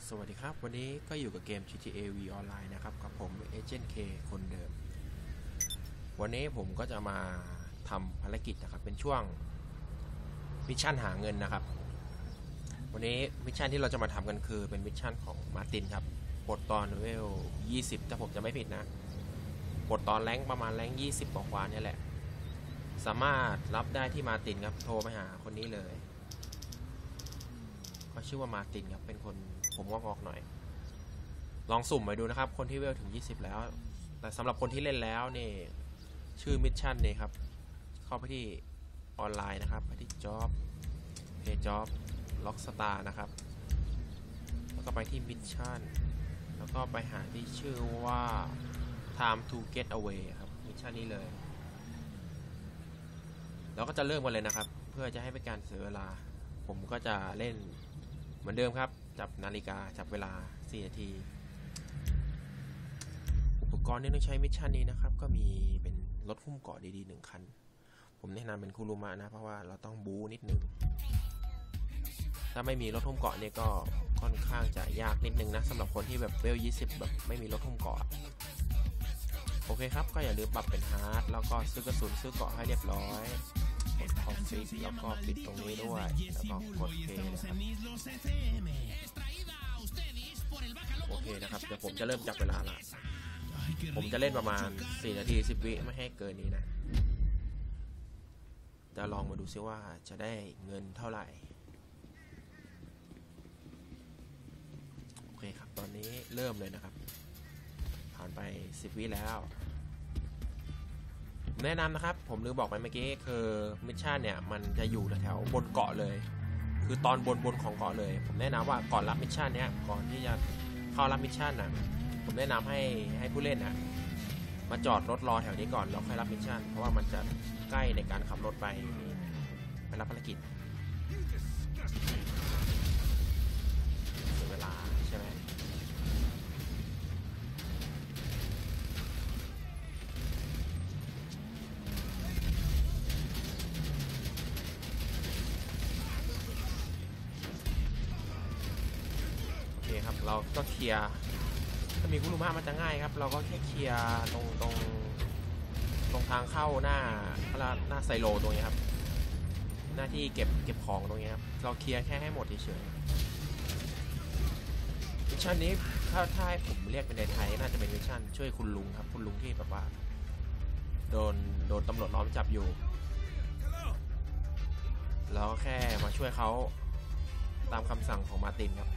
สวัสดีครับวันนี้ก็อยู่กับเกม GTA V Online นะครับกับผมเอเจนต์ K คนเดิมวันนี้ผมก็จะมาทำภารกิจนะครับเป็นช่วงมิชชั่นหาเงินนะครับวันนี้มิชชั่นที่เราจะมาทำกันคือเป็นมิชชั่นของมาร์ตินครับปลดตอนเลเวล20ถ้าผมจะไม่ผิดนะปลดตอนแรงประมาณแรง20กว่านี่แหละสามารถรับได้ที่มาร์ตินครับโทรไปหาคนนี้เลยเขาชื่อว่ามาร์ตินครับเป็นคนผมงอกๆหน่อยลองสุ่มไปดูนะครับคนที่เวลถึง20แล้วแต่สำหรับคนที่เล่นแล้วนี่ชื่อมิชชั่นนี่ครับเข้าไปที่ออนไลน์นะครับไปที่ Job Pay Job Rockstar นะครับแล้วก็ไปที่มิชชั่นแล้วก็ไปหาที่ชื่อว่า Time to Get Away ครับมิชชั่นนี้เลยแล้วก็จะเริ่มกันเลยนะครับเพื่อจะให้เป็นการเสียเวลาผมก็จะเล่นเหมือนเดิมครับจับนาฬิกาจับเวลา4 นาทีอุปกรณ์ที่ต้องใช้มิชชั่นนี้นะครับก็มีเป็นรถหุ้มเกาะดีๆ1 คันผมแนะนำเป็นคุรุมะนะเพราะว่าเราต้องบู๊นิดนึงถ้าไม่มีรถหุ้มเกาะเนี่ยก็ค่อนข้างจะยากนิดนึงนะสำหรับคนที่แบบเวล20แบบไม่มีรถหุ้มเกาะโอเคครับก็อย่าลืมปรับเป็นฮาร์ดแล้วก็ซื้อกระสุนซื้อเกาะให้เรียบร้อยกดคอมฟิกแล้วก็ปิดตรงนี้ด้วยแล้วก็กดเพย์นะครับโอเคนะครับเดี๋ยวผมจะเริ่มจับเวลาละผมจะเล่นประมาณ4 นาที 10 วิไม่ให้เกินนี้นะจะลองมาดูซิว่าจะได้เงินเท่าไหร่โอเคครับตอนนี้เริ่มเลยนะครับผ่านไป10 วิแล้วแนะนำนะครับผมลืมบอกไปเมื่อกี้คือมิชชั่นเนี่ยมันจะอยู่แถวบนเกาะเลยคือตอนบนของเกาะเลยผมแนะนำว่าก่อนรับมิชชั่นเนี้ยก่อนที่จะเข้ารับมิชชั่นนะผมแนะนำให้ผู้เล่นนะมาจอดรถรอแถวนี้ก่อนแล้วค่อยรับมิชชั่นเพราะว่ามันจะใกล้ในการขับรถไปรับภารกิจเสียเวลาใช่ไหมครับเราก็เคลียร์ถ้ามีคุรุมะมันจะง่ายครับเราก็แค่เคลียร์ตรงทางเข้าหน้าไซโลตรงนี้ครับหน้าที่เก็บของตรงนี้ครับเราเคลียร์แค่ให้หมดเฉยๆมิชชั่นนี้ถ้าให้ผมเรียกเป็นในไทยน่าจะเป็นมิชชั่นช่วยคุณลุงครับคุณลุงที่แบบว่าโดนตำรวจล้อมจับอยู่แล้วแค่มาช่วยเขาตามคำสั่งของมาร์ตินครับ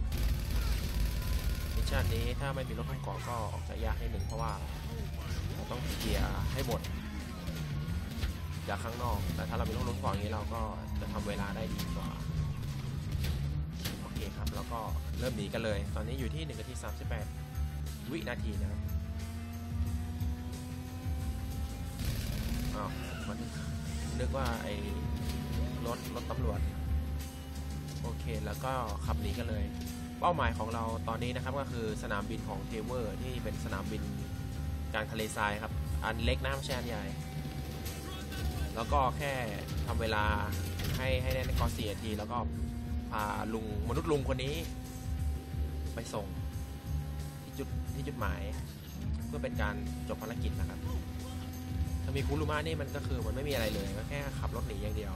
มิชชั่นนี้ถ้าไม่มีรถหุ้มเกาะก็ออกจะยากนิดนึงเพราะว่าเราต้องเคลียร์ให้หมดจากข้างนอกแต่ถ้าเรามีรถหุ้มเกาะอย่างนี้เราก็จะทำเวลาได้ดีกว่าโอเคครับแล้วก็เริ่มหนีกันเลยตอนนี้อยู่ที่1 นาที 38 วินาทีนะครับมันนึกว่าไอ้รถตำรวจโอเคแล้วก็ขับหนีกันเลยเป้าหมายของเราตอนนี้นะครับก็คือสนามบินของเทเวอร์ที่เป็นสนามบินกลางทะเลทรายครับอันเล็กน้ำแช่ใหญ่แล้วก็แค่ทำเวลาให้ได้ก่อน4 นาทีแล้วก็พามนุษย์ลุงคนนี้ไปส่งที่จุดหมายเพื่อเป็นการจบภารกิจนะครับถ้ามีคุรุมะนี่มันก็คือมันไม่มีอะไรเลยก็แค่ขับรถหนีอย่างเดียว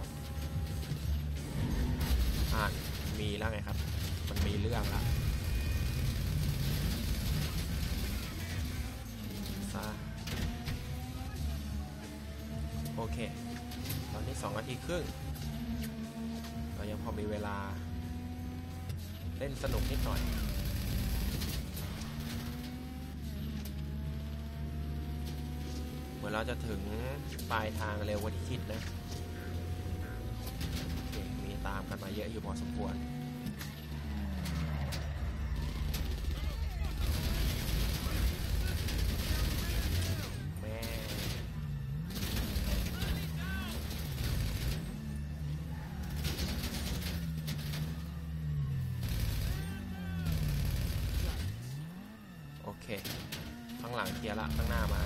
มีแล้วไงครับมันมีเรื่องละโอเคตอนนี้2 นาทีครึ่งเรายังพอมีเวลาเล่นสนุกนิดหน่อยเหมือนเราจะถึงปลายทางเร็วกว่าที่คิดนะมีตามกันมาเยอะอยู่พอสมควรโอเคข้างหลังเคลียร์ละข้างหน้ามา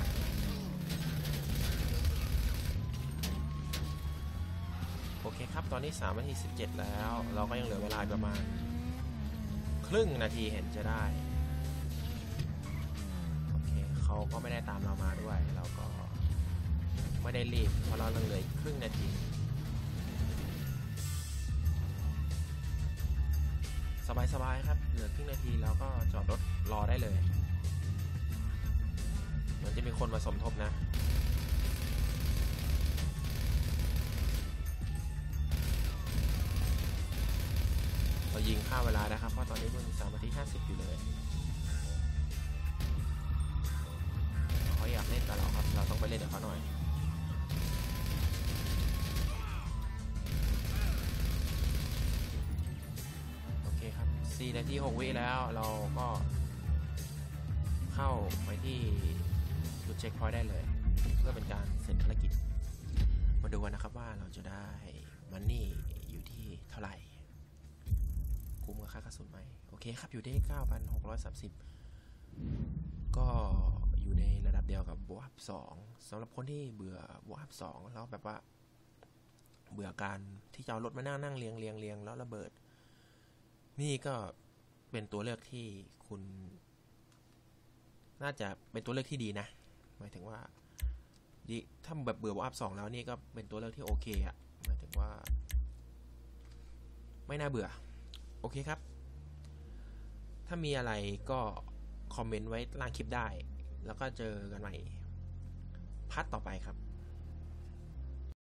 โอเคครับตอนนี้3 นาที 17แล้วเราก็ยังเหลือเวลาประมาณครึ่งนาทีเห็นจะได้โอเคเขาก็ไม่ได้ตามเรามาด้วยเราก็ไม่ได้รีบเพราะเราเหลือครึ่งนาทีสบายๆครับเหลือครึ่งนาทีแล้วก็จอดรถรอได้เลยเหมือนจะมีคนมาสมทบนะเรายิงฆ่าเวลานะครับเพราะตอนนี้เพิ่ง3:50อยู่เลยเขาอยากเล่นกับเราครับเราต้องไปเล่นกับเขาหน่อยโอเคครับ4 นาที 6 วิแล้วเราก็เข้าไปที่จุดเช็คพอยต์ได้เลยเพื่อเป็นการเสร็จภารกิจมาดูกันนะครับว่าเราจะได้มันนี่อยู่ที่เท่าไหร่คุ้มกับค่ากระสุนไหมโอเคครับอยู่ที่ 9,630 ก็อยู่ในระดับเดียวกับวอร์ป2สำหรับคนที่เบื่อวอร์ป2แล้วแบบว่าเบื่อการที่จะเอารถมานั่งเรียงแล้วระเบิดนี่ก็เป็นตัวเลือกที่คุณน่าจะเป็นตัวเลือกที่ดีนะหมายถึงว่าถ้าแบบเบื่อวอร์ป2แล้วนี่ก็เป็นตัวเลือกที่โอเคอะหมายถึงว่าไม่น่าเบื่อโอเคครับถ้ามีอะไรก็คอมเมนต์ไว้ล่างคลิปได้แล้วก็เจอกันใหม่พาร์ทต่อไปครับ